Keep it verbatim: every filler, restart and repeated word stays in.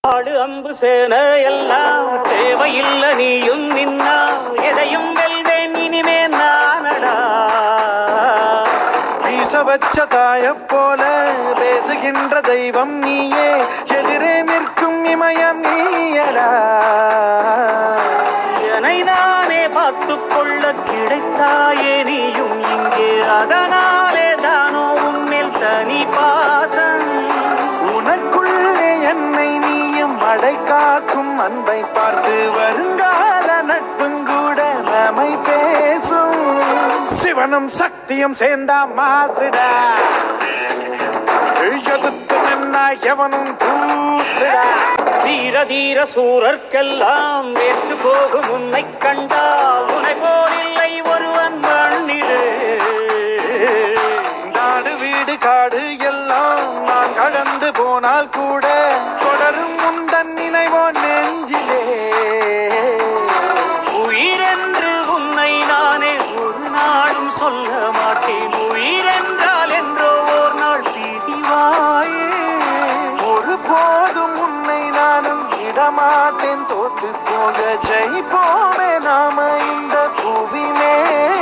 ஆடு அம்பு சேன எல்லாம் தேவையில்லை நீயும் நின்னா எதையும் வெல்வேன் இனிமே நானடா வீச வச்ச தாய போல பேசுகின்ற தெய்வம் நீயே எதிரே நிற்கும் இமயம் நீயடா என்னை நானே பார்த்து கொள்ள கிடைத்தாயே நீயும் இங்கே அதனாலே தானோ உன்மேல் தனி பாசம் உனக்குள்ளே என்னை நீயும் அடை காக்கும் அன்பை பார்த்து வருங்கால நட்பும் கூட நம்மை பேசும் சிவனும் சக்தியும் சேர்ந்தா மாசுடா எதிர்த்து நின்னா எவனும் தூசுடா தீர தீர சூரர்க்கெல்லாம் வேற்று போகும் உன்னை கண்டால் உன்னை போல் இல்லை ஒருவன் மண்ணிலே நாடு வீடு காடு எல்லாம் நான் கடந்து போனால் கூட தொடரும் முந்தன் நினைவோ நெஞ்சிலே உயிரென்று உன்னை நானே ஒரு நாளும் சொல்ல மாட்டேன் உயிரென்றால் என்றோ ஒரு நாள் பிடிவாயே ஒரு போதும் உன்னை நானும் விடமாட்டேன் தோத்து போக ஜெயிப்போமே நாம இந்த புவி மேலே